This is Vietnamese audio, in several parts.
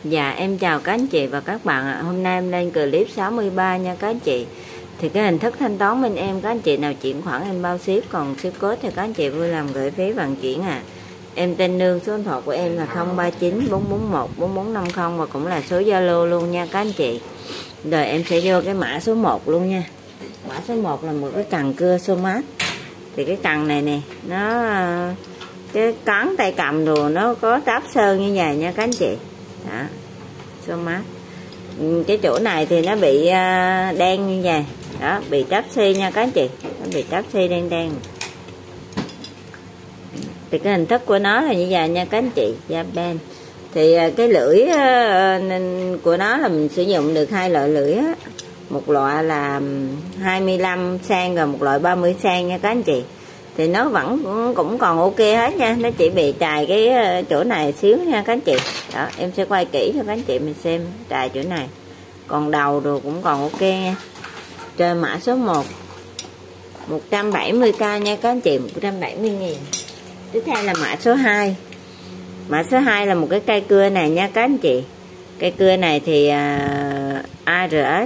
Dạ em chào các anh chị và các bạn ạ. Hôm nay em lên clip 63 nha các anh chị. Thì cái hình thức thanh toán bên em, các anh chị nào chuyển khoản em bao ship, còn ship code thì các anh chị vui làm gửi phí vận chuyển à. Em tên Nương, số điện thoại của em là 039 441 4450 và cũng là số Zalo luôn nha các anh chị. Rồi em sẽ vô cái mã số 1 luôn nha. Mã số 1 là một cái cần cưa Somat. Thì cái cần này nè, nó cái cán tay cầm đồ nó có đáp sơn như vậy nha các anh chị. Đó, Somat. Cái chỗ này thì nó bị đen như vậy. Đó, bị tráp xi nha các anh chị. Nó bị tráp xi đen đen. Thì cái hình thức của nó là như vậy nha các anh chị. Japan. Thì cái lưỡi của nó là mình sử dụng được hai loại lưỡi á. Một loại là 25 cm và một loại 30 cm nha các anh chị. Thì nó vẫn cũng còn ok hết nha. Nó chỉ bị trài cái chỗ này xíu nha các anh chị. Đó, em sẽ quay kỹ cho các anh chị mình xem trài chỗ này. Còn đầu rồi cũng còn ok nha. Rồi mã số 1 170k nha các anh chị, 170.000. Tiếp theo là mã số 2. Mã số 2 là một cái cây cưa này nha các anh chị. Cây cưa này thì ARS.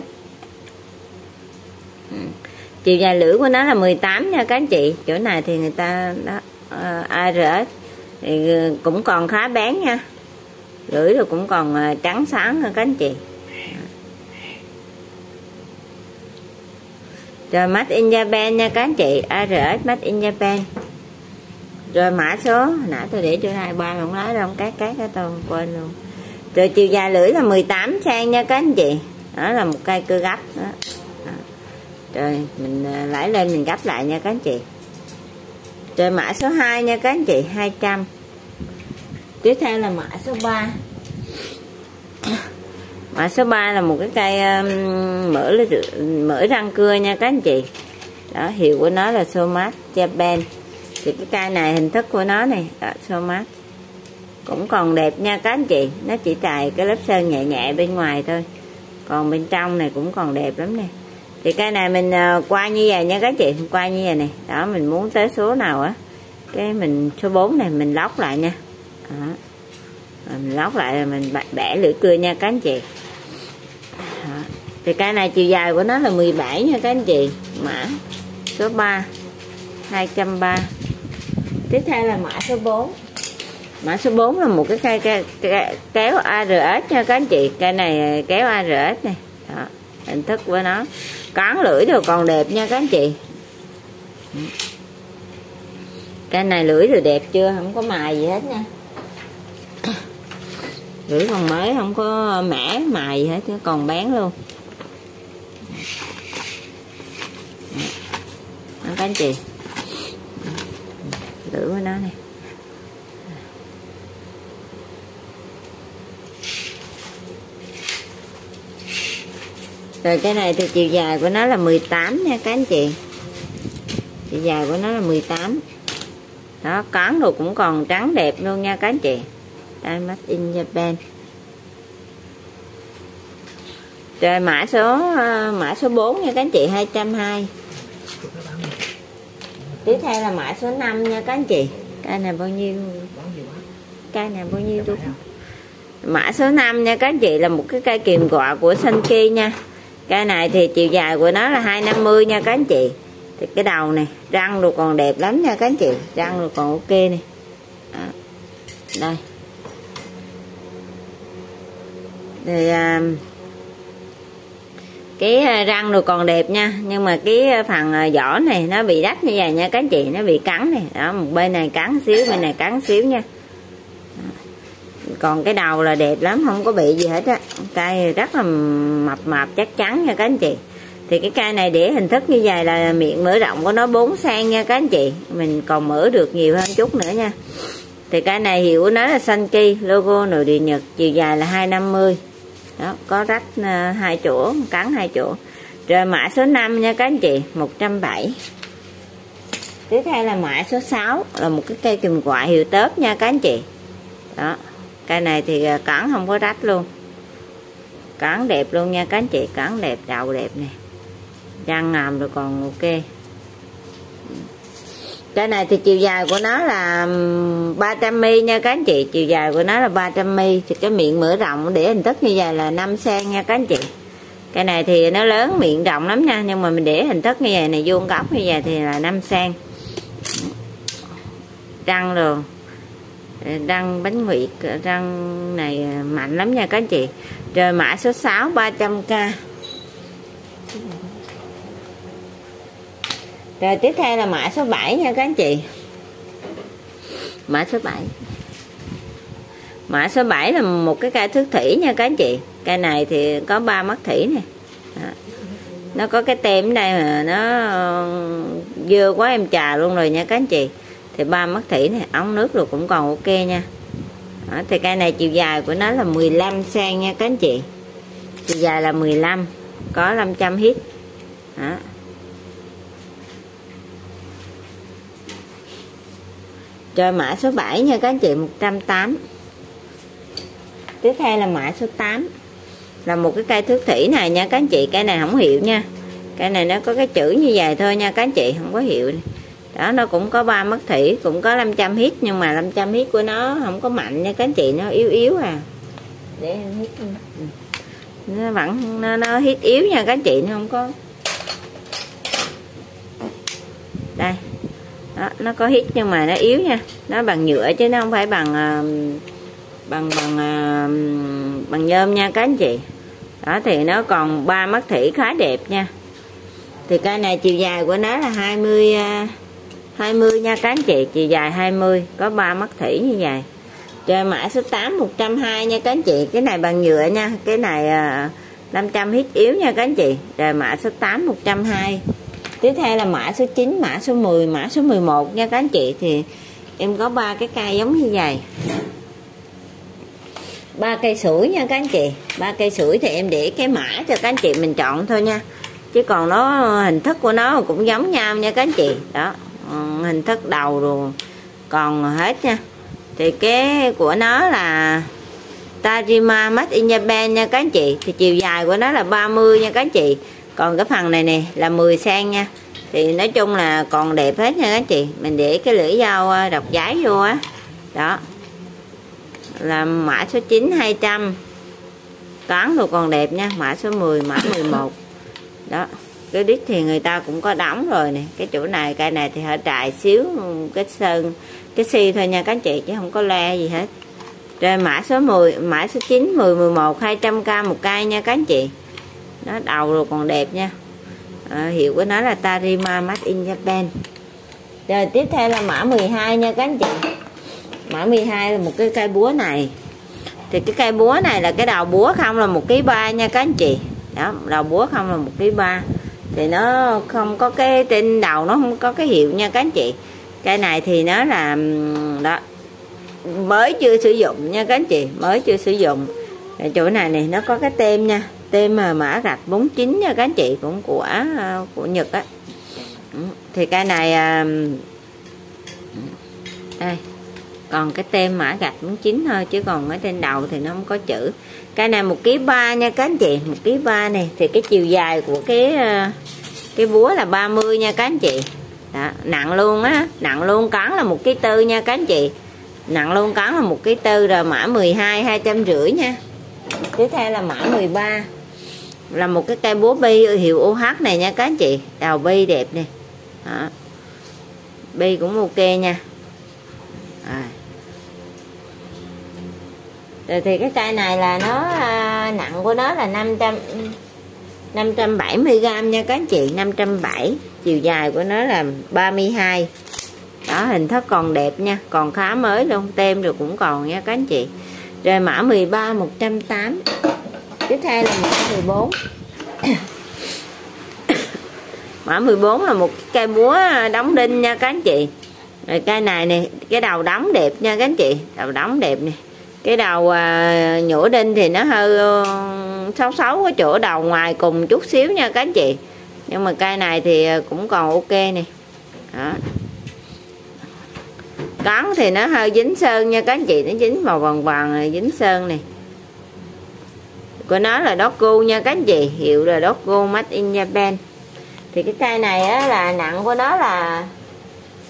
Chiều dài lưỡi của nó là 18 nha các anh chị. Chỗ này thì người ta đó, ARS thì cũng còn khá bén nha. Lưỡi rồi cũng còn trắng sáng nha các anh chị. Rồi Made in Japan nha các anh chị, ARS Made in Japan. Rồi mã số nãy tôi để chỗ này ba không lấy đâu, cát cái tôi quên luôn. Rồi chiều dài lưỡi là 18 cm nha các anh chị. Đó là một cây cưa gấp đó. Rồi mình lấy lên mình gấp lại nha các anh chị. Rồi mã số 2 nha các anh chị, 200. Tiếp theo là mã số 3. Mã số 3 là một cái cây mỡ răng cưa nha các anh chị. Đó, hiệu của nó là Somat Japan. Thì cái cây này hình thức của nó này, đó, Somat. Cũng còn đẹp nha các anh chị. Nó chỉ trải cái lớp sơn nhẹ nhẹ bên ngoài thôi. Còn bên trong này cũng còn đẹp lắm nè. Thì cây này mình quay như vậy nha các anh chị, quay như vậy này. Đó, mình muốn tới số nào á, cái mình số 4 này mình lóc lại nha. Đó. Rồi mình lóc lại rồi mình bẻ lưỡi cưa nha các anh chị. Đó. Thì cây này chiều dài của nó là 17 nha các anh chị. Mã số 3 230. Tiếp theo là mã số 4. Mã số 4 là một cái cây kéo ARS nha các anh chị. Cây này kéo ARS này. Đó, hình thức của nó. Cán lưỡi rồi còn đẹp nha các anh chị. Cây này lưỡi rồi đẹp chưa, không có mài gì hết nha. Lưỡi còn mới, không có mẻ mài gì hết, nó còn bán luôn. Đó, các anh chị. Lưỡi của nó này. Rồi cái này thì chiều dài của nó là 18 nha các anh chị. Chiều dài của nó là 18. Đó, cán đồ cũng còn trắng đẹp luôn nha các anh chị. Đây, Made in Japan. Rồi mã số 4 nha các anh chị, 220. Tiếp theo là mã số 5 nha các anh chị. Cây này bao nhiêu? Cây này bao nhiêu đúng? Mã số 5 nha các anh chị, là một cái cây kìm quạ của Sanki nha. Cây này thì chiều dài của nó là 250 nha các anh chị. Thì cái đầu này, răng rồi còn đẹp lắm nha các anh chị. Răng rồi còn ok này. Đó. Đây. Thì cái răng rồi còn đẹp nha. Nhưng mà cái phần vỏ này nó bị rách như vậy nha các anh chị. Nó bị cắn này. Đó, một bên này cắn xíu, bên này cắn xíu nha. Còn cái đầu là đẹp lắm, không có bị gì hết á. Cây rất là mập chắc chắn nha các anh chị. Thì cái cây này để hình thức như vậy là miệng mở rộng của nó 4 cm nha các anh chị. Mình còn mở được nhiều hơn chút nữa nha. Thì cây này hiệu của nó là Sanki, logo nội địa Nhật, chiều dài là 250. Đó, có rách 2 chỗ, cắn 2 chỗ. Rồi mã số 5 nha các anh chị, 170. Tiếp theo là mã số 6, là một cái cây kìm quạ hiệu tớp nha các anh chị. Đó, cây này thì cắn không có rách luôn. Cắn đẹp luôn nha các anh chị, cắn đẹp, đầu đẹp nè. Răng ngàm rồi còn ok. Cái này thì chiều dài của nó là 300mm nha các anh chị. Chiều dài của nó là 300mm. Thì cái miệng mở rộng để hình thức như vậy là 5cm nha các anh chị. Cái này thì nó lớn, miệng rộng lắm nha. Nhưng mà mình để hình thức như vậy này, vuông góc như vậy thì là 5cm. Răng rồi, răng bánh nguyệt, răng này mạnh lắm nha các anh chị. Rồi mã số 6 300k. Rồi tiếp theo là mã số 7 nha các anh chị. Mã số 7. Mã số 7 là một cái cây thước thủy nha các anh chị. Cây này thì có 3 mắt thủy nè. Nó có cái tem ở đây mà nó dưa quá em trà luôn rồi nha các anh chị. Thì 3 mắt thủy này, ống nước rồi cũng còn ok nha. Đó, thì cây này chiều dài của nó là 15cm nha các anh chị. Chiều dài là 15, có 500 hit. Đó. Rồi mã số 7 nha các anh chị, 180. Tiếp theo là mã số 8. Là một cái cây thước thủy này nha các anh chị. Cái này không hiệu nha. Cái này nó có cái chữ như vậy thôi nha các anh chị, không có hiệu. Đó, nó cũng có 3 mắt thủy, cũng có 500 hit. Nhưng mà 500 hit của nó không có mạnh nha các anh chị, nó yếu yếu à. Để em hit. Nó vẫn nó hit yếu nha các anh chị, nó không có. Đây. Đó, nó có hit nhưng mà nó yếu nha. Nó bằng nhựa chứ nó không phải bằng bằng nhôm nha các anh chị. Đó thì nó còn 3 mắt thủy khá đẹp nha. Thì cây này chiều dài của nó là 20 nha các anh chị. Chiều dài 20, có 3 mắt thủy như vậy. Rồi mã số 8 120 nha các anh chị. Cái này bằng nhựa nha. Cái này 500 hit yếu nha các anh chị. Rồi mã số 8 120. Tiếp theo là mã số 9, mã số 10, mã số 11 nha các anh chị. Thì em có 3 cái cây giống như vậy. 3 cây sủi nha các anh chị. 3 cây sủi thì em để cái mã cho các anh chị mình chọn thôi nha. Chứ còn nó hình thức của nó cũng giống nhau nha các anh chị. Đó, hình thức đầu rồi còn hết nha. Thì cái của nó là Tajima Made in Japan nha các anh chị. Thì chiều dài của nó là 30 nha các anh chị. Còn cái phần này nè là 10cm nha. Thì nói chung là còn đẹp hết nha các anh chị. Mình để cái lưỡi dao độc giấy vô á. Đó là mã số 9 200. Cán rồi còn đẹp nha. Mã số 10, mã 11. Đó, cái đít thì người ta cũng có đóng rồi nè. Cái chỗ này, cây này thì hơi trại xíu cái sơn, cái xi thôi nha các anh chị, chứ không có le gì hết. Rồi mã số 10, mã số 9, 10, 11 200k một cây nha các anh chị. Nó đầu rồi còn đẹp nha. Hiệu của nó là Tajima Made in Japan. Rồi tiếp theo là mã 12 nha các anh chị. Mã 12 là một cái cây búa này. Thì cái cây búa này là cái đầu búa không là 1,3 kg nha các anh chị. Đó, đầu búa không là 1,3 kg. Thì nó không có cái trên đầu, nó không có cái hiệu nha các anh chị. Cây này thì nó là đó, mới chưa sử dụng nha các anh chị, mới chưa sử dụng. Ở chỗ này này nó có cái tem nha, tem mà mã gạch 49 nha các anh chị, cũng của Nhật á. Thì cây này đây còn cái tem mã gạch 49 thôi, chứ còn ở trên đầu thì nó không có chữ. Cây này 1,3 kg nha các anh chị, 1,3 kg này. Thì cái chiều dài của cái búa là 30 nha các anh chị. Đó, nặng luôn á, nặng luôn, cán là 1,4 kg nha các anh chị. Nặng luôn, cán là 1,4 kg. Rồi mã 12 250 nha. Tiếp theo là mã 13. Là một cái cây búa bi hiệu OH này nha các anh chị. Đầu bi đẹp nè. Đó, bi cũng ok nha. Rồi thì cái cây này là nó nặng của nó là 570g nha các anh chị, 570. Chiều dài của nó là 32. Đó, hình thức còn đẹp nha, còn khá mới luôn, tem rồi cũng còn nha các anh chị. Rồi mã 13 180. Tiếp theo là mã 14. Mã 14 là một cây búa đóng đinh nha các anh chị. Rồi cây này nè, cái đầu đóng đẹp nha các anh chị, đầu đóng đẹp nè. Cái đầu nhổ đinh thì nó hơi xấu xấu cái chỗ đầu ngoài cùng chút xíu nha các anh chị. Nhưng mà cây này thì cũng còn ok nè. Đó, cán thì nó hơi dính sơn nha các anh chị, nó dính màu vàng vàng, dính sơn này. Của nó là Dogu nha các anh chị, hiệu là Dogu Made in Japan. Thì cái cây này á, là nặng của nó là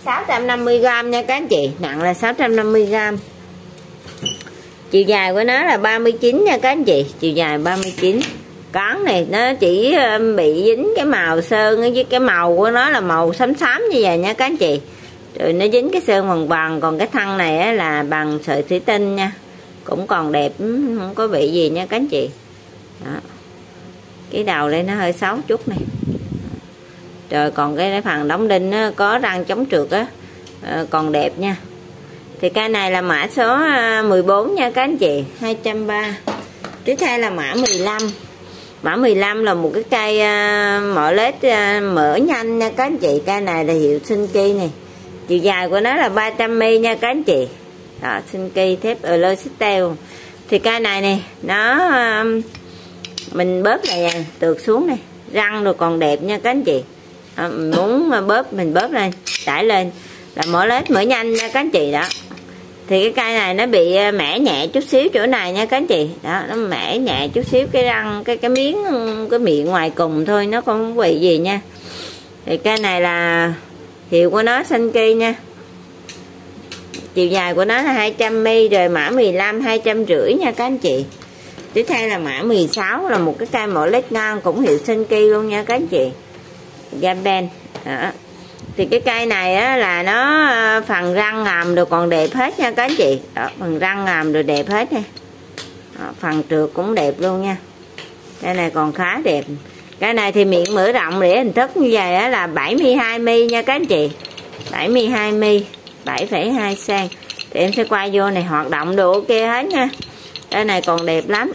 650g nha các anh chị, nặng là 650g. Chiều dài của nó là 39 nha các anh chị, chiều dài 39. Cán này nó chỉ bị dính cái màu sơn với cái màu của nó là màu xám xám như vậy nha các anh chị. Rồi nó dính cái sơn bằng vàng, còn cái thân này á, là bằng sợi thủy tinh nha. Cũng còn đẹp, không có bị gì nha các anh chị. Đó. Cái đầu đây nó hơi xấu chút này. Rồi còn cái phần đóng đinh nó có răng chống trượt á, còn đẹp nha. Thì cây này là mã số 14 nha các anh chị, 230. Tiếp theo là mã 15. Mã 15 là một cái cây mỏ lết mở nhanh nha các anh chị. Cây này là hiệu Sinki này. Chiều dài của nó là 300mm nha các anh chị. Đó, Sinki thép Elastel. Thì cây này nè, nó mình bóp này tược xuống này, răng rồi còn đẹp nha các anh chị. Muốn bóp mình bóp lên, tải lên là mỏ lết mở nhanh nha các anh chị. Đó. Thì cái cây này nó bị mẻ nhẹ chút xíu chỗ này nha các anh chị. Đó, nó mẻ nhẹ chút xíu cái răng, cái miếng, cái miệng ngoài cùng thôi, nó không bị gì nha. Thì cây này là hiệu của nó Sinki nha. Chiều dài của nó là 200mm, rồi mã 15 250 nha các anh chị. Tiếp theo là mã 16 là một cái cây mỏ lết ngang cũng hiệu Sinki luôn nha các anh chị. Japan. Đó. Thì cái cây này á, là nó phần răng ngàm rồi còn đẹp hết nha các anh chị. Đó, phần răng ngàm rồi đẹp hết nha. Đó, phần trượt cũng đẹp luôn nha. Cái này còn khá đẹp. Cái này thì miệng mở rộng để hình thức như vậy á, là 72mm nha các anh chị. 72mm, 7,2 cm. Thì em sẽ quay vô này, hoạt động đồ ok hết nha. Cái này còn đẹp lắm.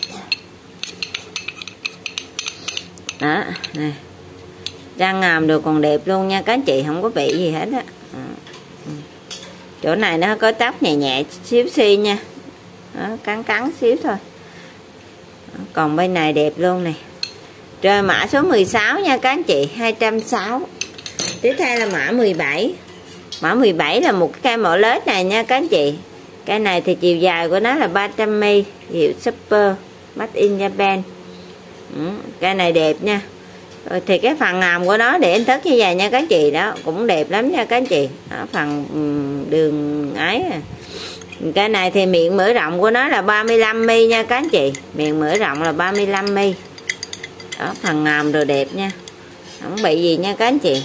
Đó, này. Răng ngàm được còn đẹp luôn nha các anh chị, không có bị gì hết á. Chỗ này nó có tóc nhẹ nhẹ xíu xi nha. Đó, cắn cắn xíu thôi. Đó, còn bên này đẹp luôn này. Rồi mã số 16 nha các anh chị, 260. Tiếp theo là mã 17. Mã 17 là một cái cây mỏ lết này nha các anh chị. Cái này thì chiều dài của nó là 300mm, hiệu Super, Made in Japan. Cái này đẹp nha. Rồi thì cái phần ngàm của nó để hình thức như vậy nha các anh chị. Đó cũng đẹp lắm nha các anh chị. Đó, phần đường ấy. Cái này thì miệng mở rộng của nó là 35mm nha các anh chị. Miệng mở rộng là 35mm. Đó, phần ngàm rồi đẹp nha, không bị gì nha các anh chị.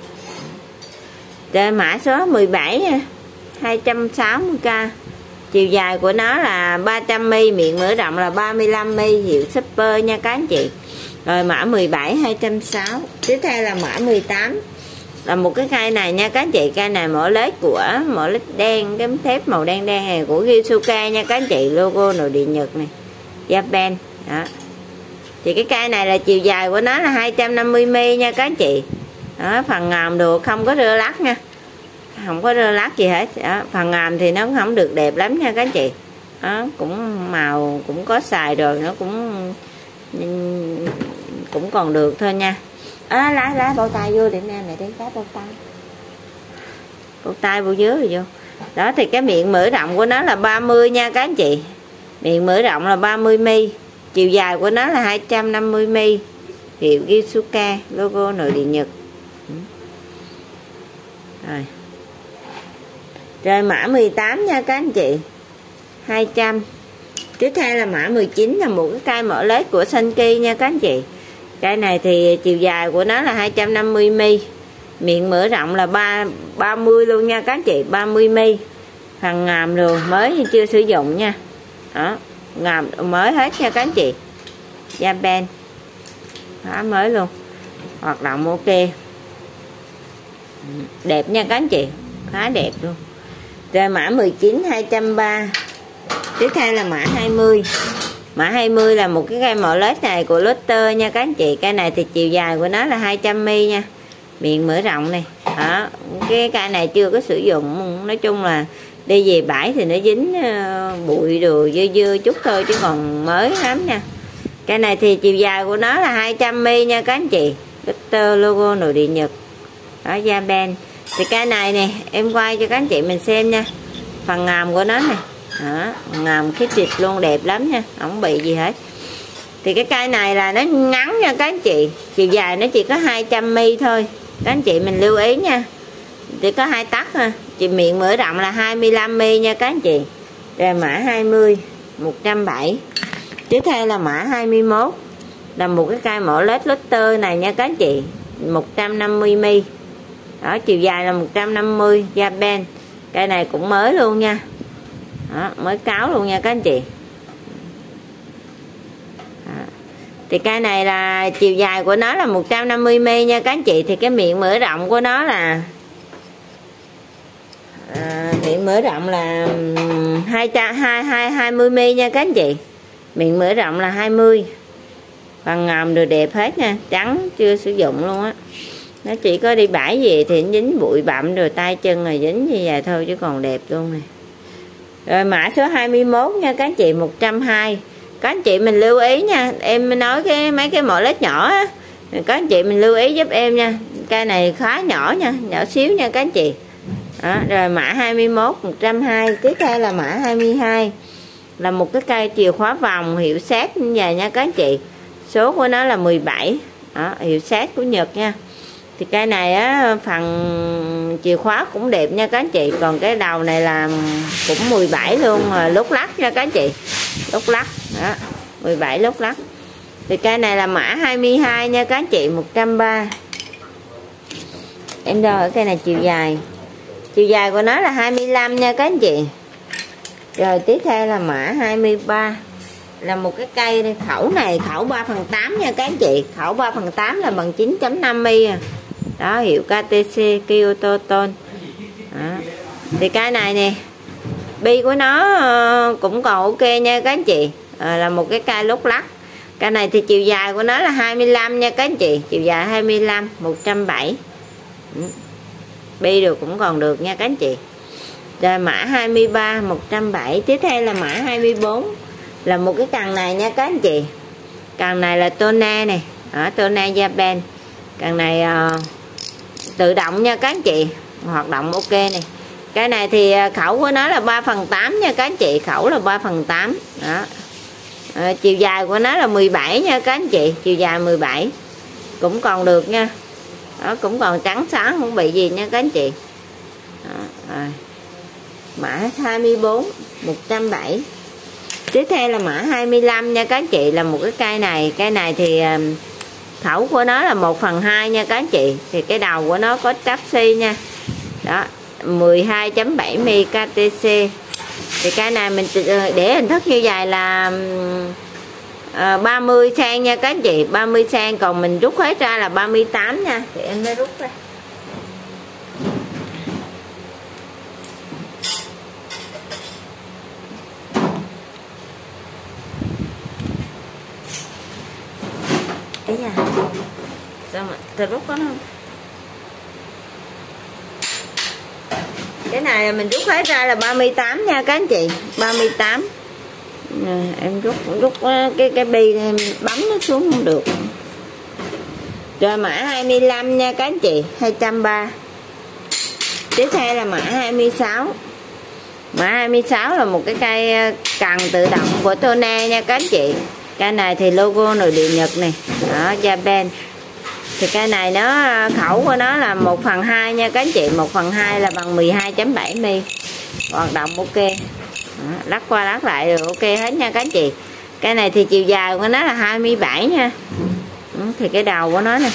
Rồi mã số 17 nha, 260k. Chiều dài của nó là 300mm, miệng mở rộng là 35mm, hiệu Super nha các anh chị. Rồi mã 17 260. Tiếp theo là mã 18. Là một cái cây này nha các anh chị. Cây này mỏ lết đen, cái thép màu đen đen này của Gisuka nha các anh chị. Logo nội địa Nhật này, Japan. Đó. Thì cái cây này là chiều dài của nó là 250mm nha các anh chị. Đó, phần ngàm đồ không có rơ lắc nha, không có rơ lắc gì hết. Đó, phần ngàm thì nó cũng không được đẹp lắm nha các anh chị. Đó, cũng màu cũng có xài rồi, nó cũng còn được thôi nha. Lá bao tay vô để nè, này đến cái bao tay vô dưới rồi vô. Đó thì cái miệng mở rộng của nó là 30 nha các anh chị. Miệng mở rộng là 30mm, chiều dài của nó là 250mm, hiệu Gisuka, logo nội địa Nhật. Rồi mã 18 nha các anh chị, 200. Tiếp theo là mã 19 là một cái cây mỏ lết của Sinki nha các anh chị. Cây này thì chiều dài của nó là 250mm, miệng mở rộng là 30 luôn nha các anh chị, 30mm. Phần ngàm rồi mới chưa sử dụng nha. Đó, ngàm mới hết nha các anh chị. Japan. Đó, mới luôn. Hoạt động ok. Đẹp nha các anh chị, khá đẹp luôn. Rồi mã 19 230. Tiếp theo là mã 20. Mã 20 là một cái cây mỏ lết này của Lotte nha các anh chị. Cây này thì chiều dài của nó là 200mm nha. Miệng mở rộng này. Đó, cái cây này chưa có sử dụng. Nói chung là đi về bãi thì nó dính bụi đồ dơ dơ chút thôi, chứ còn mới lắm nha. Cây này thì chiều dài của nó là 200mm nha các anh chị. Lotte, logo nội địa Nhật. Đó, Japan. Thì cây này nè, em quay cho các anh chị mình xem nha. Phần ngàm của nó nè. Đó, ngàm khít thịt luôn, đẹp lắm nha, không bị gì hết. Thì cái cây này là nó ngắn nha các anh chị. Chiều dài nó chỉ có 200mm thôi. Các anh chị mình lưu ý nha. chỉ có 2 tấc ha. Chị miệng mở rộng là 25 mm nha các anh chị. Rồi mã 20 170. Tiếp theo là mã 21 là một cái cây mỏ lết lót này nha các anh chị, 150 mm. Đó, chiều dài là 150, da ben. Cây này cũng mới luôn nha. Đó, mới cáo luôn nha các anh chị. Đó. Thì cây này là chiều dài của nó là 150 mm nha các anh chị. Thì cái miệng mở rộng của nó là miệng mở rộng là 20 mm nha các anh chị. Miệng mở rộng là 20. Phần ngòm đều đẹp hết nha, trắng chưa sử dụng luôn á. Nó chỉ có đi bãi về thì nó dính bụi bặm rồi tay chân rồi dính như vậy thôi chứ còn đẹp luôn nè. Rồi mã số 21 nha các anh chị, 120. Các anh chị mình lưu ý nha, em nói mấy cái mỏ lết nhỏ á, các anh chị mình lưu ý giúp em nha. Cây này khá nhỏ nha, nhỏ xíu nha các anh chị. Đó, rồi mã 21 120. Tiếp theo là mã 22 là một cái cây chìa khóa vòng hiệu sát như vậy nha các anh chị. Số của nó là 17. Đó, hiệu sát của Nhật nha. Thì cây này á, phần chìa khóa cũng đẹp nha các anh chị. Còn cái đầu này là cũng 17 luôn, lúc lắc nha các anh chị. Lúc lắc. Đó, 17 lúc lắc. Thì cây này là mã 22 nha các anh chị, 130. Em đo ở cây này chiều dài. Chiều dài của nó là 25 nha các anh chị. Rồi tiếp theo là mã 23 là một cái cây khẩu này, khẩu 3/8 nha các anh chị. Khẩu 3/8 là bằng 9.5 mm. Đó, hiệu KTC Kyoto Ton. Đó. Thì cây này nè, bi của nó cũng còn ok nha các anh chị. Là một cái cây lúc lắc. Cây này thì chiều dài của nó là 25 nha các anh chị. Chiều dài 25, 170. Bi được cũng còn được nha các anh chị. Rồi mã 23 170. Tiếp theo là mã 24 là một cái cần này nha các anh chị. Cần này là Tona này, ở Tona Japan. Cần này tự động nha các anh chị, hoạt động ok này. Cái này thì khẩu của nó là 3/8 nha các anh chị, khẩu là 3/8. Đó. Chiều dài của nó là 17 nha các anh chị, chiều dài 17. Cũng còn được nha. Đó, cũng còn trắng sáng, không bị gì nha các anh chị. Đó, rồi. Mã 24 170. Tiếp theo là mã 25 nha các anh chị, là một cái cây này. Cây này thì khẩu của nó là 1/2 nha các anh chị. Thì cái đầu của nó có tráp xi nha. Đó, 12.7 mm KTC. Thì cây này mình để hình thức như vậy là 30 cm nha các anh chị, 30 cm. Còn mình rút hết ra là 38 nha. Thì em mới rút ra. Đấy à. Sao mà tôi rút có nó không? Cái này mình rút hết ra là 38 nha các anh chị, 38. Em rút cái bi em bấm nó xuống không được. Rồi mã 25 nha các anh chị, 230. Tiếp theo là mã 26. Mã 26 là một cái cây cần tự động của Tona nha các anh chị. Cây này thì logo nội địa Nhật này. Đó, Japan. Thì cây này nó khẩu của nó là 1/2 nha các anh chị, 1/2 là bằng 12.7 mm. Hoạt động ok. Đó, lắc qua lắc lại rồi ok hết nha các anh chị. Cây này thì chiều dài của nó là 27 nha. Thì cái đầu của nó nè.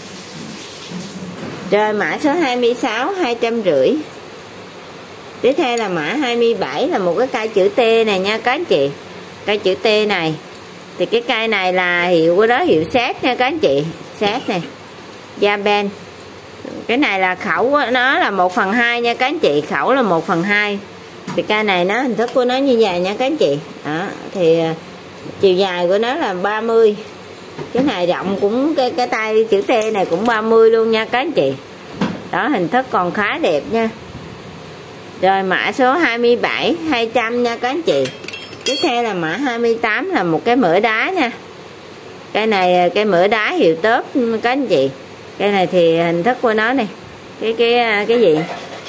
Rồi mã số 26 250. Tiếp theo là mã 27 là một cái cây chữ T này nha các anh chị. Cây chữ T này. Thì cái cây này là hiệu của đó, hiệu sát nha các anh chị. Sát này, Japan. Cái này là khẩu của nó là 1/2 nha các anh chị, khẩu là 1/2. Thì cây này nó hình thức của nó như vậy nha các anh chị. Đó, thì chiều dài của nó là 30. Cái này rộng cũng cái tay chữ T này cũng 30 luôn nha các anh chị. Đó, hình thức còn khá đẹp nha. Rồi mã số 27 200 nha các anh chị. Tiếp theo là mã 28 là một cái mỡ đá nha. Cái này cái mỡ đá hiệu tớp các anh chị. Cái này thì hình thức của nó này. Cái gì?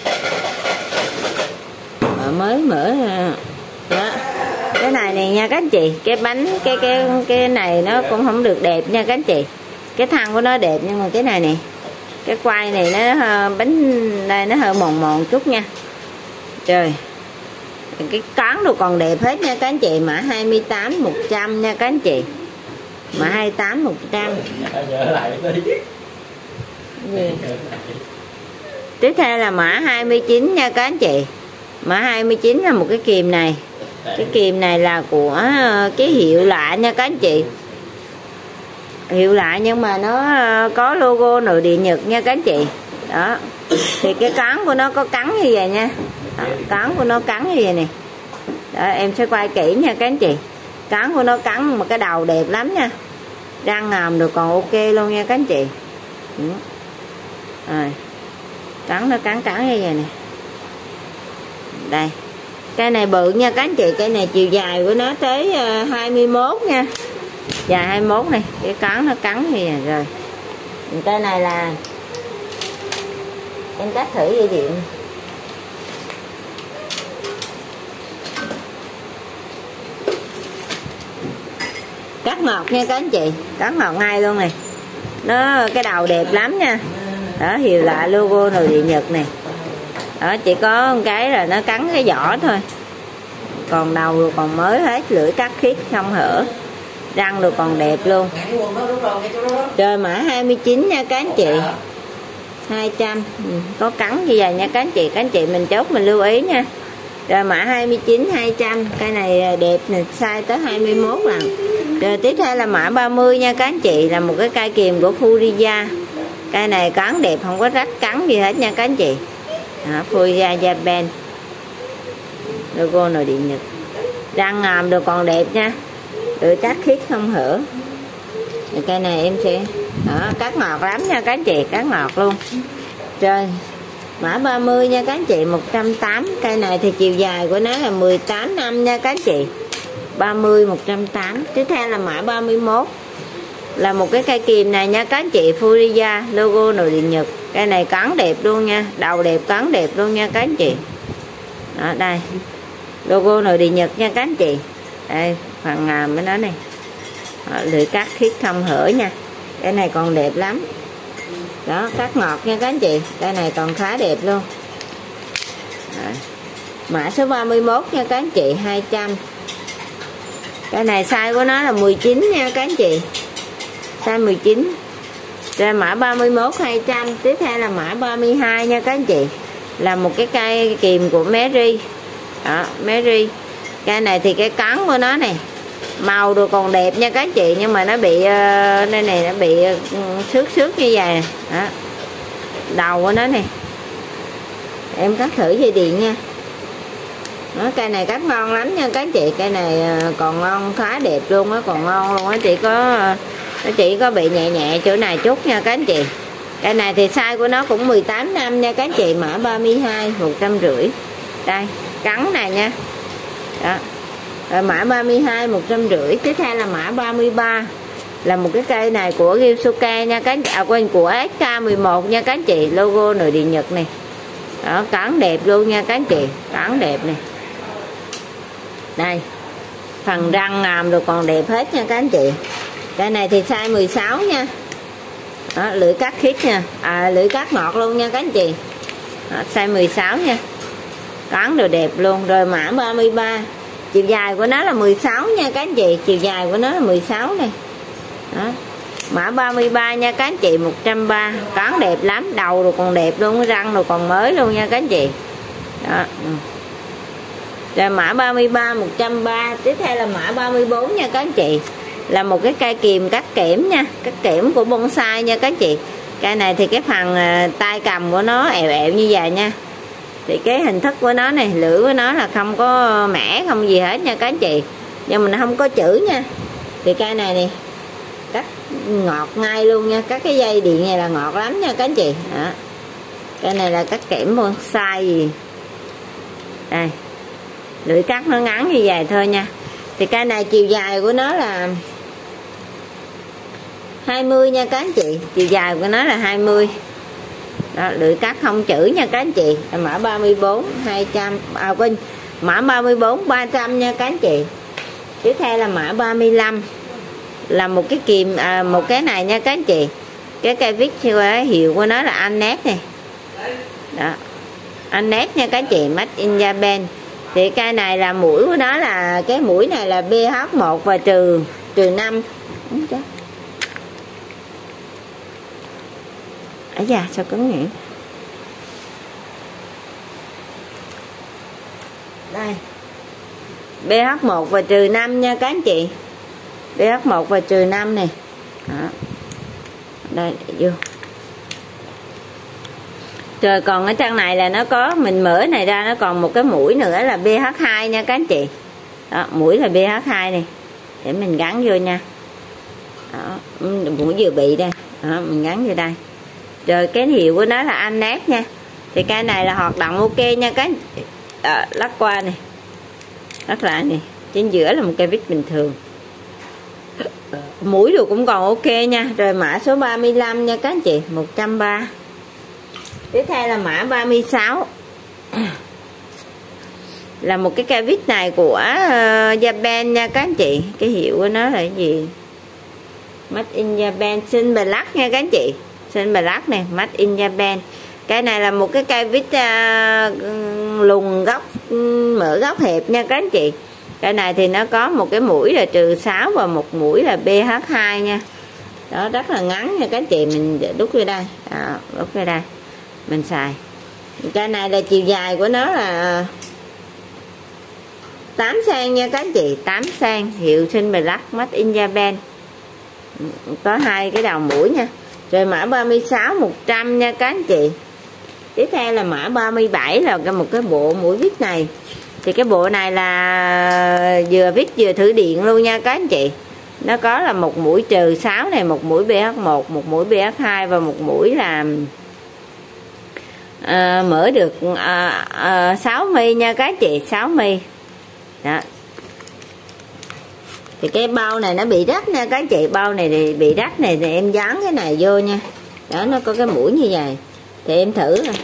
Mới mở đó. Cái này này nha các anh chị, cái bánh cái này nó cũng không được đẹp nha các anh chị. Cái thân của nó đẹp nhưng mà cái này nè, Cái quai này nó bánh đây nó hơi mòn mòn chút nha. Trời, cái cán đồ còn đẹp hết nha các anh chị. Mã 28 100 nha các anh chị. Mã 28 100. Tiếp theo là mã 29 nha các anh chị. Mã 29 là một cái kìm này. Cái kìm này là của cái hiệu lạ nha các anh chị. Hiệu lạ nhưng mà nó có logo nội địa Nhật nha các anh chị. Đó. Thì cái cán của nó có cắn như vậy nha. Đó, cán của nó cắn như vậy nè. Đó, em sẽ quay kỹ nha các anh chị. Cán của nó cắn mà cái đầu đẹp lắm nha. Răng ngàm được còn ok luôn nha các anh chị. Rồi. Cắn nó cắn như vậy nè. Đây. Cây này bự nha các anh chị. Cây này chiều dài của nó tới 21 nha. Dài 21 này. Cái cắn nó cắn như vậy rồi. Cây này là em cắt thử dây điện. Cắt ngọt nha các anh chị. Cắt ngọt ngay luôn này. Nó cái đầu đẹp lắm nha. Đó, hiệu lạ logo nội địa Nhật này. Đó, chỉ có một cái là nó cắn cái vỏ thôi. Còn đầu rồi còn mới hết. Lưỡi cắt khít không hở. Răng rồi còn đẹp luôn. Rồi mã 29 nha các anh chị. 200. Có cắn như vậy nha các anh chị. Các anh chị mình chốt mình lưu ý nha. Rồi mã 29 200. Cây này đẹp nè, size tới 21 lần. Rồi tiếp theo là mã 30 nha các anh chị. Là một cái cây kìm của Fujiya. Cây này cắn đẹp, không có rách cắn gì hết nha các anh chị. Đó, Fujiya Japan. Logo nội địa Nhật. Răng ngàm được còn đẹp nha. Lưỡi cắt khít không hở. Rồi cây này em sẽ đó, cắt ngọt lắm nha các anh chị. Cắt ngọt luôn. Rồi mã 30 nha các anh chị. 180. Cây này thì chiều dài của nó là 18 năm nha các anh chị. 30 180. Tiếp theo là mã 31. Là một cái cây kìm này nha các anh chị. Fujiya logo nội địa Nhật. Cây này cắn đẹp luôn nha. Đầu đẹp cắn đẹp luôn nha các anh chị. Đó đây. Logo nội địa Nhật nha các anh chị. Đây phần ngàm với nó này. Đó, lưỡi cắt khít không hở nha. Cái này còn đẹp lắm. Đó, cắt ngọt nha các anh chị. Cái này còn khá đẹp luôn. Đó. Mã số 31 nha các anh chị. 200. Cái này size của nó là 19 nha các anh chị. Size 19. Rồi mã 31 200. Tiếp theo là mã 32 nha các anh chị. Là một cái cây kìm của Mary. Đó, Mary. Cây này thì cái cắn của nó này. Màu đồ còn đẹp nha các anh chị. Nhưng mà nó bị đây này nó bị xước như vậy. Đó. Đầu của nó này. Em cắt thử dây điện nha. Đó, cây này cắt ngon lắm nha các anh chị. Cây này còn ngon khá đẹp luôn á. Còn ngon luôn á. Nó chỉ có bị nhẹ nhẹ chỗ này chút nha các anh chị. Cây này thì size của nó cũng 18 năm nha các anh chị. Mã 32 150. Đây cắn này nha. Đó. Rồi mã 32 150. Tiếp theo là mã 33. Là một cái cây này của Gilsuka nha các anh chị. Quên, của SK11 nha các anh chị. Logo nội địa Nhật này. Đó, cắn đẹp luôn nha các anh chị. Cắn đẹp này. Đây. Phần răng ngàm rồi còn đẹp hết nha các anh chị. Cây này thì size 16 nha. Đó, lưỡi cắt khít nha. Lưỡi cắt ngọt luôn nha các anh chị. Đó, size 16 nha. Cắn rồi đẹp luôn. Rồi mã 33. Chiều dài của nó là 16 nha các anh chị. Chiều dài của nó là 16 này. Đó. Mã 33 nha các anh chị. 130. Cắn đẹp lắm. Đầu rồi còn đẹp luôn. Răng rồi còn mới luôn nha các anh chị. Đó. Rồi mã 33 130. Tiếp theo là mã 34 nha các anh chị. Là một cái cây kìm cắt kẽm nha. Cắt kẽm của bonsai nha các anh chị. Cây này thì cái phần tay cầm của nó ẹo ẹo như vậy nha. Thì cái hình thức của nó này, lưỡi của nó là không có mẻ không gì hết nha các anh chị. Nhưng mà nó không có chữ nha. Thì cây này nè cắt ngọt ngay luôn nha. Các cái dây điện này là ngọt lắm nha các anh chị. Đó. Cây này là cắt kẽm bonsai gì. Đây. Lưỡi cắt nó ngắn như vậy thôi nha. Thì cây này chiều dài của nó là 20 nha các anh chị. Chiều dài của nó là 20. Đó, lưỡi cắt không chữ nha các anh chị. Mã 34 200. Quên, mã 34 300 nha các anh chị. Tiếp theo là mã 35. Là một cái kìm một cái này nha các anh chị. Cái cây vít hiệu của nó là Annet này. Đó. Annet nha các chị, made in Japan. Thì cây này là mũi của nó là cái mũi này là pH1 và trừ 5. Ấy da sao cứng nhỉ? Đây. pH1 và trừ 5 nha các anh chị. pH1 và trừ 5 này. Đó. Đây vô. Rồi còn ở trang này là nó có, mình mở này ra nó còn một cái mũi nữa là pH2 nha các anh chị. Đó, mũi là pH2 này. Để mình gắn vô nha. Đó, mũi vừa bị đây. Đó, mình gắn vô đây. Rồi cái hiệu của nó là Annet nha. Thì cây này là hoạt động ok nha các anh chị. Đó, lắc qua này. Lắc lại này. Trên giữa là một cây vít bình thường. Mũi rồi cũng còn ok nha. Rồi mã số 35 nha các anh chị, 130. Tiếp theo là mã 36. Là một cái cây vít này của Japan nha các anh chị. Cái hiệu của nó là cái gì? Made in Japan, Sun Black nha các anh chị. Sun Black này, Made in Japan. Cái này là một cái cây vít lùn góc, mở góc hẹp nha các anh chị. Cái này thì nó có một cái mũi là trừ 6 và một mũi là pH2 nha. Đó, rất là ngắn nha các anh chị. Mình đút vô đây. Đó, đút vô đây. Mình xài. Cái này là chiều dài của nó là 8 cm nha các anh chị. 8 cm. Hiệu Sun Black, Made in Japan. Có hai cái đầu mũi nha. Rồi mã 36 100 nha các anh chị. Tiếp theo là mã 37 là một cái bộ mũi vít này. Thì cái bộ này là vừa vít vừa thử điện luôn nha các anh chị. Nó có là một mũi trừ 6 này, một mũi pH1, một mũi pH2 và một mũi là mở được 6 mi nha các anh chị, 6 mi. Đó. Thì cái bao này nó bị rách nha các anh chị, bao này thì bị rách này thì em dán cái này vô nha. Đó, nó có cái mũi như vậy. Thì em thử rồi.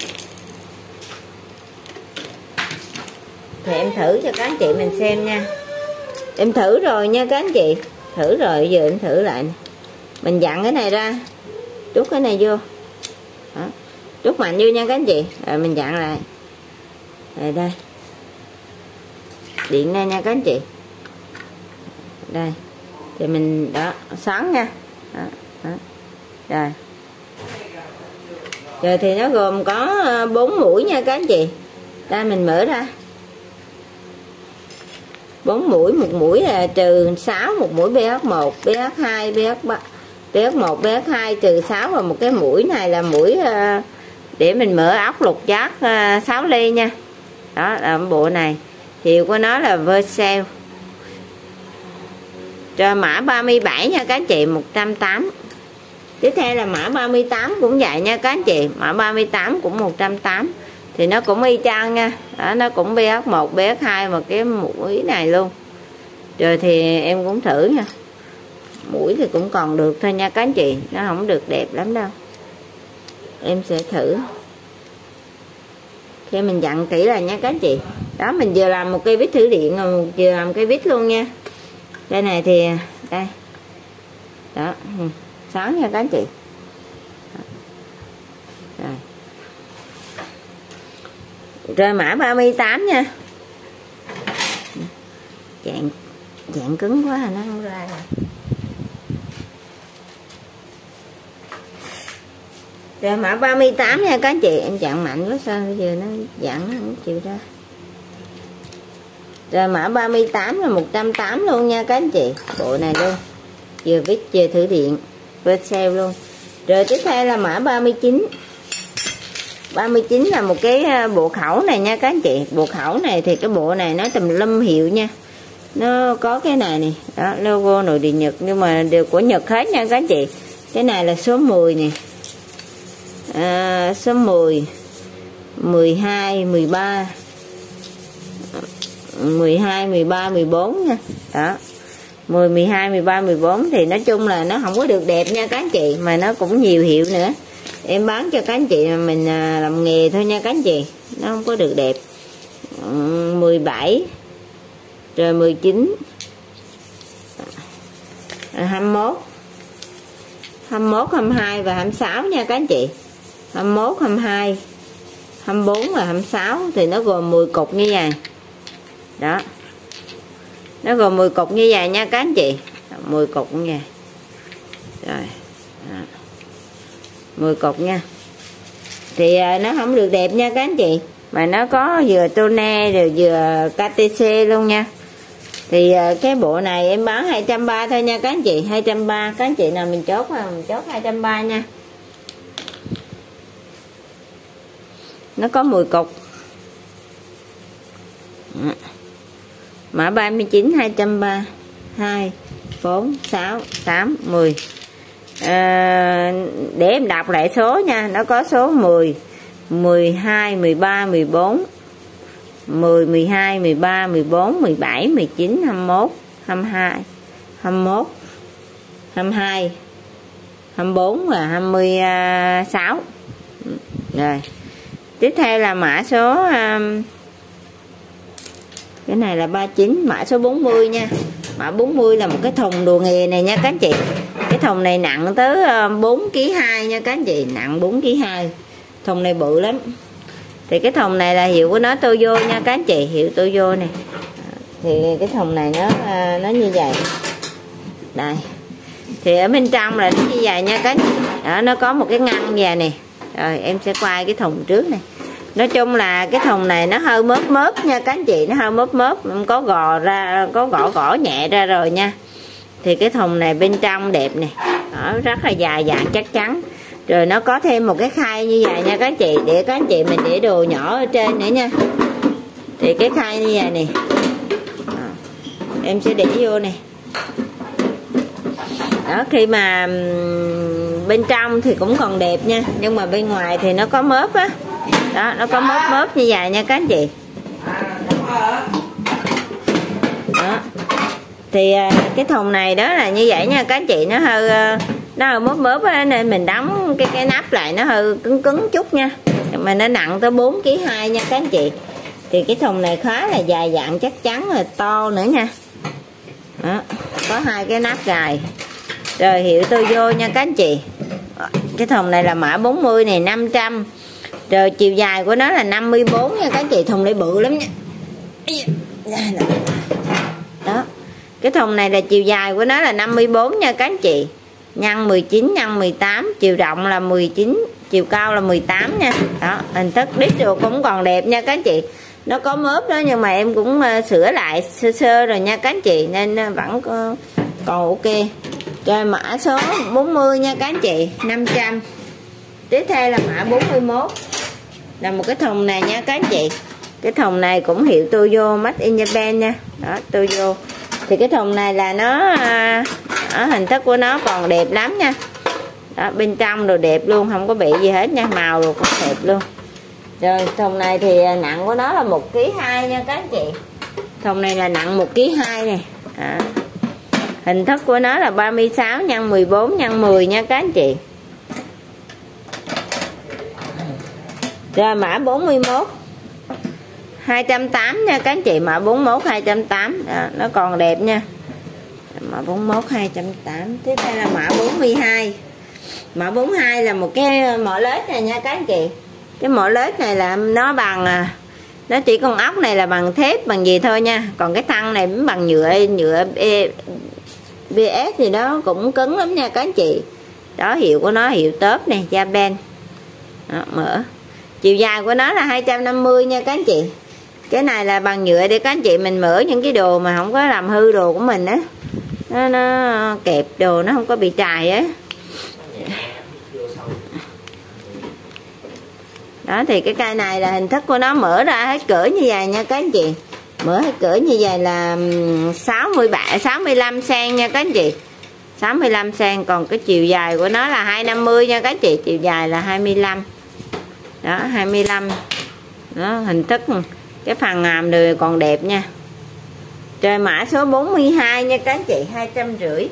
Thì em thử cho các anh chị mình xem nha. Em thử rồi nha các anh chị. Thử rồi, giờ em thử lại. Mình dặn cái này ra. Trút cái này vô. Đó. Trút mạnh vô nha các anh chị. Rồi mình dặn lại. Rồi đây. Điện ra nha các anh chị. Đây. Thì mình đó, xoắn nha. Đó. Đó. Rồi. Rồi thì nó gồm có 4 mũi nha các anh chị. Đây mình mở ra. 4 mũi, một mũi là trừ 6, một mũi pH1, pH2, pH1, pH2 trừ 6 và một cái mũi này là mũi để mình mở ốc lục giác 6 ly nha. Đó là bộ này. Hiệu của nó là Vercel. Rồi mã 37 nha các anh chị, 180. Tiếp theo là mã 38 cũng vậy nha các anh chị. Mã 38 cũng 180. Thì nó cũng y chang nha. Đó, nó cũng pH1, pH2 mà cái mũi này luôn. Rồi thì em cũng thử nha. Mũi thì cũng còn được thôi nha các anh chị. Nó không được đẹp lắm đâu. Em sẽ thử. Khi mình dặn kỹ là nha các anh chị. Đó, mình vừa làm một cây vít thử điện, vừa làm cây vít luôn nha. Đây này thì đây. Đó, sáng nha các anh chị. Rồi. Rồi mã 38 nha. Dạng cứng quá nó không ra rồi. Rồi mã 38 nha các anh chị. Em chặn mạnh quá sao bây giờ nó dặn nó không chịu ra. Rồi mã 38 là 180 luôn nha các anh chị. Bộ này luôn. Vừa vít vừa thử điện. Vercel luôn. Rồi tiếp theo là mã 39. 39 là một cái bộ khẩu này nha các anh chị. Bộ khẩu này thì cái bộ này nó tùm lum hiệu nha. Nó có cái này nè. Đó, logo nội địa Nhật. Nhưng mà đều của Nhật hết nha các anh chị. Cái này là số 10 nè. Số 10 12, 13 12, 13, 14 nha. Đó 10, 12, 13, 14 thì nói chung là nó không có được đẹp nha các anh chị. Mà nó cũng nhiều hiệu nữa. Em bán cho các anh chị mà mình làm nghề thôi nha các anh chị. Nó không có được đẹp. 17 rồi 19 21 21, 22 và 26 nha các anh chị. 21, 22, 24 và 26 thì nó gồm 10 cục như vậy. Đó. Nó gồm 10 cục như vậy nha các anh chị. 10 cục như vậy. Rồi. Đó. 10 cục nha. Thì nó không được đẹp nha các anh chị. Mà nó có vừa Tone rồi vừa KTC luôn nha. Thì cái bộ này em bán 230 thôi nha các anh chị. 230. Các anh chị nào mình chốt mà mình chốt 230 nha. Nó có 10 cục. Mã 39 230 2 4 6 8 10. Để em đọc lại số nha. Nó có số 10, 12, 13, 14, 10, 12, 13, 14, 17, 19, 21, 22, 21, 22, 24 và 26. Rồi. Tiếp theo là mã số cái này là 39, mã số 40 nha. Mã 40 là một cái thùng đồ nghề này nha các anh chị. Cái thùng này nặng tới 4,2 kg nha các anh chị, nặng 4,2 kg. Thùng này bự lắm. Thì cái thùng này là hiệu của nó Toyo nha các anh chị, hiệu Toyo này. Thì cái thùng này nó như vậy. Đây. Thì ở bên trong là nó như vậy nha các anh chị. Đó, nó có một cái ngăn vậy nè. Rồi em sẽ quay cái thùng trước này. Nói chung là cái thùng này nó hơi mớp nha các anh chị, nó hơi mớp, có gò ra, có gõ nhẹ ra rồi nha. Thì cái thùng này bên trong đẹp nè. Đó, rất là dài dặn chắc chắn. Rồi nó có thêm một cái khay như vậy nha các anh chị, để các anh chị mình để đồ nhỏ ở trên nữa nha. Thì cái khay như vậy nè. Em sẽ để vô nè. Đó, khi mà bên trong thì cũng còn đẹp nha, nhưng mà bên ngoài thì nó có mớp á. Đó, nó có mớp như vậy nha các anh chị. Đó. Thì cái thùng này đó là như vậy nha các anh chị, nó hơi mớp á, nên mình đóng cái nắp lại nó hơi cứng chút nha. Mà nó nặng tới 4,2 kg nha các anh chị. Thì cái thùng này khá là dài dặn chắc chắn, là to nữa nha. Đó, có 2 cái nắp gài. Rồi hiệu Toyo nha các anh chị. Cái thùng này là mã 40 này, 500. Rồi chiều dài của nó là 54 nha các anh chị, thùng này bự lắm nha. Đó. Cái thùng này là chiều dài của nó là 54 nha các anh chị. Nhân 19 nhân 18, chiều rộng là 19, chiều cao là 18 nha. Đó, hình thức đít rồi cũng còn đẹp nha các anh chị. Nó có mớp đó nhưng mà em cũng sửa lại sơ rồi nha các anh chị, nên vẫn còn ok. Rồi mã số 40 nha các anh chị, 500. Tiếp theo là mã 41. Là một cái thùng này nha các anh chị. Cái thùng này cũng hiệu Toyo, Made in Japan nha. Đó, Toyo. Thì cái thùng này là nó ở hình thức của nó còn đẹp lắm nha. Đó, bên trong đồ đẹp luôn, không có bị gì hết nha, màu đồ cũng đẹp luôn. Rồi thùng này thì nặng của nó là 1,2 kg nha các anh chị. Thùng này là nặng 1,2 kg này. Đó. Hình thức của nó là 36 x 14 x 10 nha các anh chị. Rồi mã 41 280 nha các anh chị, mã 41 280. Đó, nó còn đẹp nha. Mã 41 280. Tiếp theo là mã 42. Mã 42 là một cái mỏ lết này nha các anh chị. Cái mỏ lết này là nó bằng, nó chỉ con ốc này là bằng thép bằng gì thôi nha. Còn cái thân này bằng nhựa BS gì đó, cũng cứng lắm nha các anh chị. Đó, hiệu của nó hiệu top này, Japan. Đó, mở. Chiều dài của nó là 250 nha các anh chị. Cái này là bằng nhựa để các anh chị mình mở những cái đồ mà không có làm hư đồ của mình á. Nó kẹp đồ nó không có bị trài á. Đó, thì cái cây này là hình thức của nó mở ra hết cỡ như vậy nha các anh chị. Mở hết cỡ như vậy là 65 cm nha các anh chị. 65 cm. Còn cái chiều dài của nó là 250 nha các anh chị. Chiều dài là 25. Đó, 25. Đó, hình thức cái phần ngàm đều còn đẹp nha. Rồi mã số 42 nha các anh chị, 250.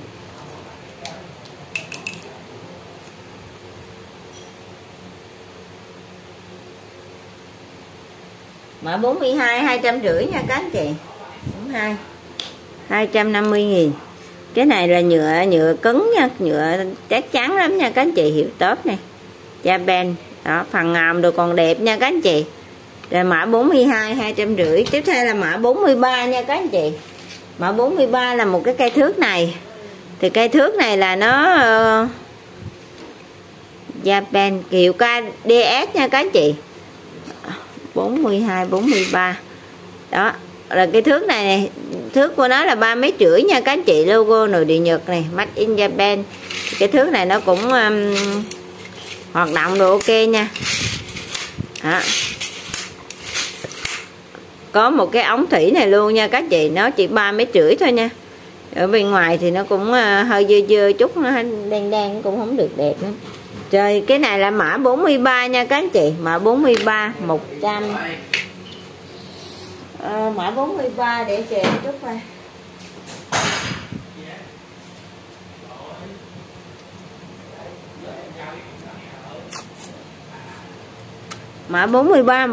Mã 42 250 nha các anh chị. 42 250.000. Cái này là nhựa cứng nha, nhựa chắc chắn lắm nha các anh chị, hiệu tốt này, Japan. Đó, phần ngàm đồ còn đẹp nha các anh chị. Rồi mã 42 250. Tiếp theo là mã 43 nha các anh chị. Mã 43 là một cái cây thước này. Thì cây thước này là nó Japan hiệu KDS nha các anh chị. 42 43. Đó, là cái thước này, thước của nó là 3,5 mét nha các anh chị, logo nội địa Nhật này, Made in Japan. Cái thước này nó cũng hoạt động đồ ok nha. Đó. Có một cái ống thủy này luôn nha các chị, nó chỉ 3,5 mét thôi nha. Ở bên ngoài thì nó cũng hơi dơ dơ chút, nó đen cũng không được đẹp lắm. Rồi cái này là mã 43 nha các anh chị, mã 43 100. Mã 43 để chờ chút thôi. Mã 43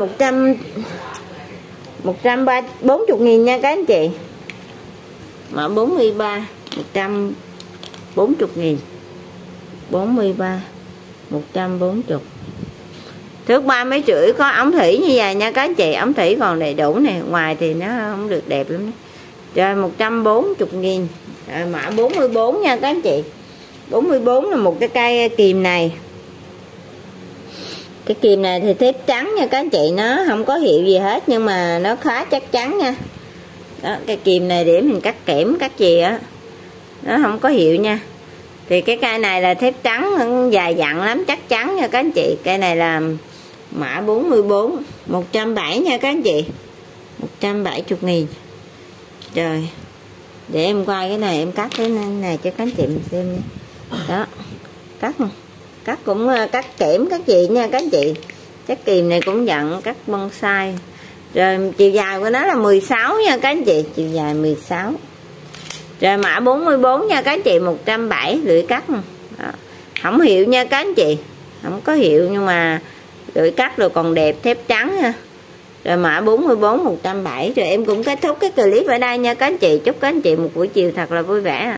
140.000 nha các anh chị. Mã 43 140.000. 43 140. Thước 3,5 mét, có ống thủy như vậy nha các anh chị, ống thủy còn đầy đủ nè, ngoài thì nó không được đẹp lắm. Rồi 140.000. Mã 44 nha các anh chị. 44 là một cái cây kìm này. Cái kìm này thì thép trắng nha các anh chị, nó không có hiệu gì hết nhưng mà nó khá chắc chắn nha. Đó, cái kìm này để mình cắt kẽm cắt gì á, nó không có hiệu nha. Thì cái cây này là thép trắng dài dặn lắm, chắc chắn nha các anh chị. Cây này là mã 44 170 nha các anh chị, 170.000. Rồi để em quay cái này, em cắt cái này cho các anh chị mình xem nha. Đó, cắt cũng cắt kẽm cắt gì nha các anh chị. Chắc kìm này cũng dặn cắt bonsai. Rồi chiều dài của nó là 16 nha các anh chị, chiều dài 16. Rồi mã 44 nha các anh chị, 170, lưỡi cắt. Đó. Không hiệu nha các anh chị, không có hiệu nhưng mà lưỡi cắt rồi còn đẹp, thép trắng nha. Rồi mã 44 170. Rồi em cũng kết thúc cái clip ở đây nha các anh chị. Chúc các anh chị một buổi chiều thật là vui vẻ.